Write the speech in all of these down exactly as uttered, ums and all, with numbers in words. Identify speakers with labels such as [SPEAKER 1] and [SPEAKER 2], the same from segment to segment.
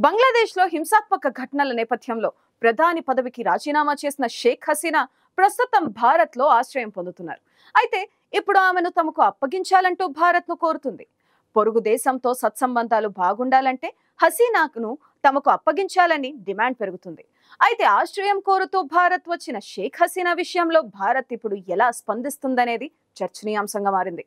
[SPEAKER 1] బంగ్లాదేశ్లో హింసాత్మక ఘటనల నేపథ్యంలో ప్రధాని పదవికి రాజీనామా చేసిన షేక్ హసీనా ప్రస్తుతం భారత్లో ఆశ్రయం పొందుతున్నారు. అయితే ఇప్పుడు ఆమెను తమకు అప్పగించాలంటూ భారత్ను కోరుతుంది. పొరుగు దేశంతో సత్సంబంధాలు బాగుండాలంటే హసీనాను తమకు అప్పగించాలని డిమాండ్ పెరుగుతుంది. అయితే ఆశ్రయం కోరుతూ భారత్ వచ్చిన షేక్ హసీనా విషయంలో భారత్ ఇప్పుడు ఎలా స్పందిస్తుందనేది చర్చనీయాంశంగా మారింది.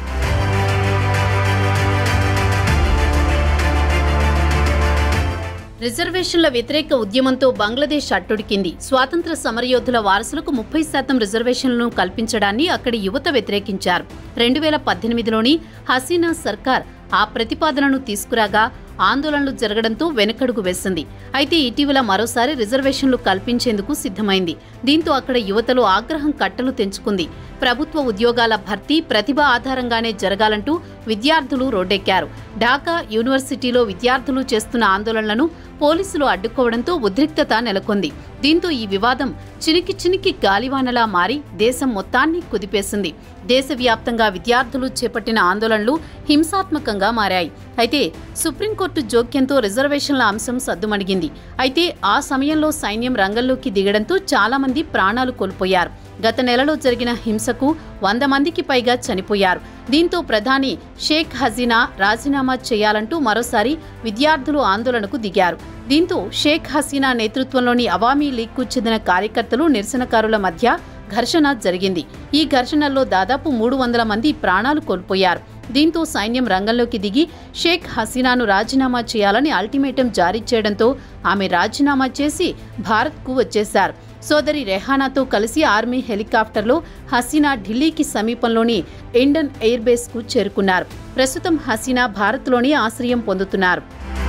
[SPEAKER 2] రిజర్వేషన్ల వ్యతిరేక ఉద్యమంతో బంగ్లాదేశ్ అట్టుడికింది. స్వాతంత్ర సమరయోధుల వారసులకు ముప్పై శాతం రిజర్వేషన్లను కల్పించడాన్ని అక్కడి యువత వ్యతిరేకించారు. రెండు వేల పద్దెనిమిదిలోని హసీనా సర్కార్ ఆ ప్రతిపాదనను తీసుకురాగా ఆందోళనలు జరగడంతో వెనకడుగు వేసింది. అయితే ఇటీవల మరోసారి రిజర్వేషన్లు కల్పించేందుకు సిద్ధమైంది. దీంతో అక్కడ యువతలో ఆగ్రహం కట్టలు తెంచుకుంది. ప్రభుత్వ ఉద్యోగాల భర్తీ ప్రతిభ ఆధారంగానే జరగాలంటూ విద్యార్థులు రోడ్డెక్కారు. ఢాకా యూనివర్సిటీలో విద్యార్థులు చేస్తున్న ఆందోళనలను పోలీసులు అడ్డుకోవడంతో ఉద్రిక్తత నెలకొంది. దీంతో ఈ వివాదం చినికి చినికి గాలివానలా మారి దేశం మొత్తాన్ని కుదిపేసింది. దేశవ్యాప్తంగా విద్యార్థులు చేపట్టిన ఆందోళనలు హింసాత్మకంగా మారాయి. అయితే సుప్రీంకోర్టు జోక్యంతో రిజర్వేషన్ల అంశం సద్దుమణిగింది. అయితే ఆ సమయంలో సైన్యం రంగంలోకి దిగడంతో చాలా మంది ప్రాణాలు కోల్పోయారు. గత నెలలో జరిగిన హింసకు వంద మందికి పైగా చనిపోయారు. దీంతో ప్రధాని షేక్ హసీనా రాజీనామా చేయాలంటూ మరోసారి విద్యార్థులు ఆందోళనకు దిగారు. దీంతో షేక్ హసీనా నేతృత్వంలోని అవామీ లీగ్కు చెందిన కార్యకర్తలు నిరసనకారుల మధ్య ఘర్షణ జరిగింది. ఈ ఘర్షణల్లో దాదాపు మూడు వందల మంది ప్రాణాలు కోల్పోయారు. దీంతో సైన్యం రంగంలోకి దిగి షేక్ హసీనాను రాజీనామా చేయాలని అల్టిమేటం జారీ చేయడంతో ఆమె రాజీనామా చేసి భారత్కు వచ్చేశారు. సోదరి రెహానాతో కలిసి ఆర్మీ హెలికాప్టర్లో హసీనా ఢిల్లీకి సమీపంలోని ఇండన్ ఎయిర్ బేస్కు చేరుకున్నారు. ప్రస్తుతం హసీనా భారత్లోని ఆశ్రయం పొందుతున్నారు.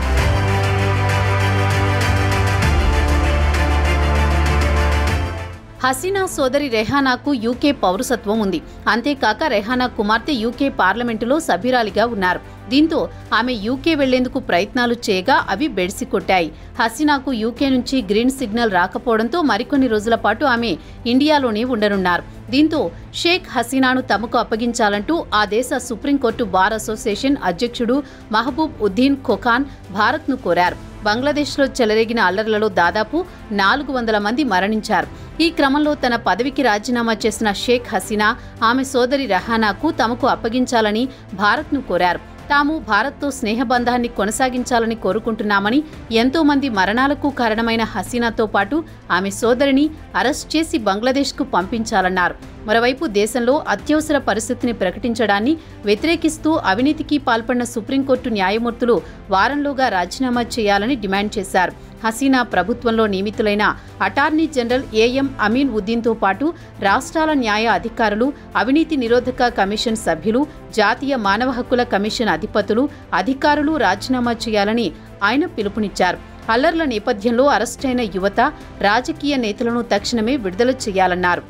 [SPEAKER 2] హసీనా సోదరి రెహానాకు యూకే పౌరసత్వం ఉంది. అంతేకాక రెహానా కుమార్తె యూకే పార్లమెంటులో సభ్యురాలిగా ఉన్నారు. దీంతో ఆమె యూకే వెళ్లేందుకు ప్రయత్నాలు చేయగా అవి బెడిసి కొట్టాయి. హసీనాకు యూకే నుంచి గ్రీన్ సిగ్నల్ రాకపోవడంతో మరికొన్ని రోజుల పాటు ఆమె ఇండియాలోనే ఉండనున్నారు. దీంతో షేక్ హసీనాను తమకు అప్పగించాలంటూ ఆ దేశ సుప్రీంకోర్టు బార్ అసోసియేషన్ అధ్యక్షుడు మహబూబ్ ఉద్దీన్ ఖొఖాన్ భారత్ను కోరారు. బంగ్లాదేశ్లో చెలరేగిన అల్లర్లలో దాదాపు నాలుగు వందల మంది మరణించారు. ఈ క్రమంలో తన పదవికి రాజీనామా చేసిన షేక్ హసీనా ఆమె సోదరి రెహానాకు తమకు అప్పగించాలని భారత్ను కోరారు. తాము భారత్తో స్నేహబంధాన్ని కొనసాగించాలని కోరుకుంటున్నామని, ఎంతో మంది మరణాలకు కారణమైన హసీనాతో పాటు ఆమె సోదరిని అరెస్ట్ చేసి బంగ్లాదేశ్కు పంపించాలన్నారు. మరోవైపు దేశంలో అత్యవసర పరిస్థితిని ప్రకటించడాన్ని వ్యతిరేకిస్తూ అవినీతికి పాల్పడిన సుప్రీంకోర్టు న్యాయమూర్తులు వారంలోగా రాజీనామా చేయాలని డిమాండ్ చేశారు. హసీనా ప్రభుత్వంలో నియమితులైన అటార్నీ జనరల్ ఏఎం అమీన్ ఉద్దీన్తో పాటు రాష్ట్రాల న్యాయ అధికారులు, అవినీతి నిరోధక కమిషన్ సభ్యులు, జాతీయ మానవ హక్కుల కమిషన్ అధిపతులు, అధికారులు రాజీనామా చేయాలని ఆయన పిలుపునిచ్చారు. అల్లర్ల నేపథ్యంలో అరెస్టైన యువత, రాజకీయ నేతలను తక్షణమే విడుదల చేయాలన్నారు.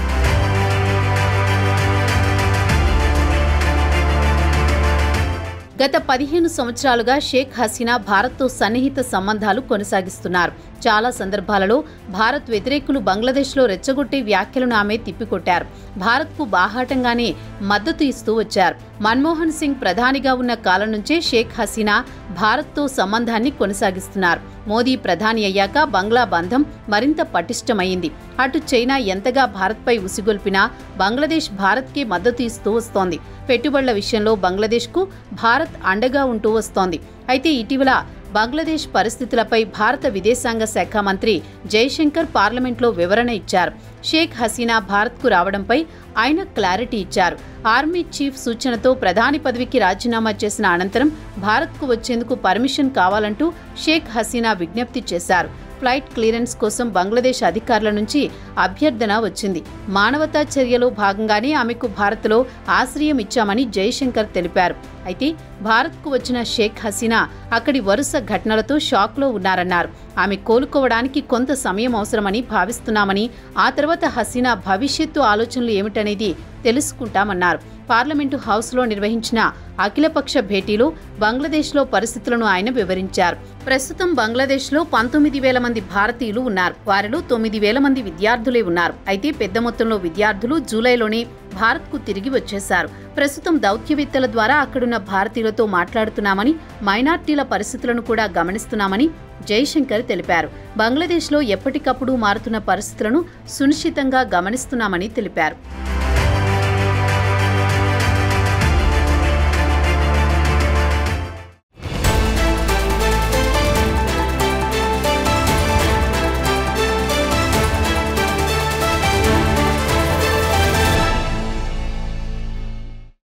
[SPEAKER 2] గత పదిహేను సంవత్సరాలుగా షేక్ హసీనా భారత్తో సన్నిహిత సంబంధాలు కొనసాగిస్తున్నారు. చాలా సందర్భాలలో భారత్ వ్యతిరేకులు బంగ్లాదేశ్లో రెచ్చగొట్టే వ్యాఖ్యలను ఆమె తిప్పికొట్టారు. భారత్కు బాహాటంగానే మద్దతు ఇస్తూ వచ్చారు. మన్మోహన్ సింగ్ ప్రధానిగా ఉన్న కాలం నుంచే షేక్ హసీనా భారత్తో సంబంధాన్ని కొనసాగిస్తున్నారు. మోదీ ప్రధాని అయ్యాక బంగ్లా బంధం మరింత పటిష్టమైంది. అటు చైనా ఎంతగా భారత్పై ఉసిగొల్పినా బంగ్లాదేశ్ భారత్కే మద్దతు ఇస్తూ వస్తోంది. పెట్టుబడుల విషయంలో బంగ్లాదేశ్కు భారత్ అండగా ఉంటూ వస్తోంది. అయితే ఇటీవల బంగ్లాదేశ్ పరిస్థితులపై భారత విదేశాంగ శాఖ మంత్రి జైశంకర్ పార్లమెంట్లో వివరణ ఇచ్చారు. షేక్ హసీనా భారత్కు రావడంపై ఆయన క్లారిటీ ఇచ్చారు. ఆర్మీ చీఫ్ సూచనతో ప్రధాని పదవికి రాజీనామా చేసిన అనంతరం భారత్కు వచ్చేందుకు పర్మిషన్ కావాలంటూ షేక్ హసీనా విజ్ఞప్తి చేశారు. ఫ్లైట్ క్లియరెన్స్ కోసం బంగ్లాదేశ్ అధికారుల నుంచి అభ్యర్థన వచ్చింది. మానవతా చర్యలో భాగంగానే ఆమెకు భారత్లో ఆశ్రయం ఇచ్చామని జైశంకర్ తెలిపారు. అయితే భారత్కు వచ్చిన షేక్ హసీనా అక్కడి వరుస ఘటనలతో షాక్లో ఉన్నారన్నారు. ఆమె కోలుకోవడానికి కొంత సమయం అవసరమని భావిస్తున్నామని, ఆ తర్వాత హసీనా భవిష్యత్తు ఆలోచనలు ఏమిటనేది తెలుసుకుంటామన్నారు. పార్లమెంటు హౌస్లో నిర్వహించిన అఖిలపక్ష భేటీలో బంగ్లాదేశ్లో పరిస్థితులను ఆయన వివరించారు. ప్రస్తుతం బంగ్లాదేశ్లో పంతొమ్మిది వేల మంది భారతీయులు ఉన్నారు. వారిలో తొమ్మిది వేల మంది విద్యార్థులే ఉన్నారు. అయితే పెద్ద మొత్తంలో విద్యార్థులు జూలైలోనే భారత్కు తిరిగి వచ్చేశారు. ప్రస్తుతం దౌత్యవేత్తల ద్వారా అక్కడున్న భారతీయులతో మాట్లాడుతున్నామని, మైనార్టీల పరిస్థితులను కూడా గమనిస్తున్నామని జైశంకర్ తెలిపారు. బంగ్లాదేశ్లో ఎప్పటికప్పుడు మారుతున్న పరిస్థితులను సునిశ్చితంగా గమనిస్తున్నామని తెలిపారు.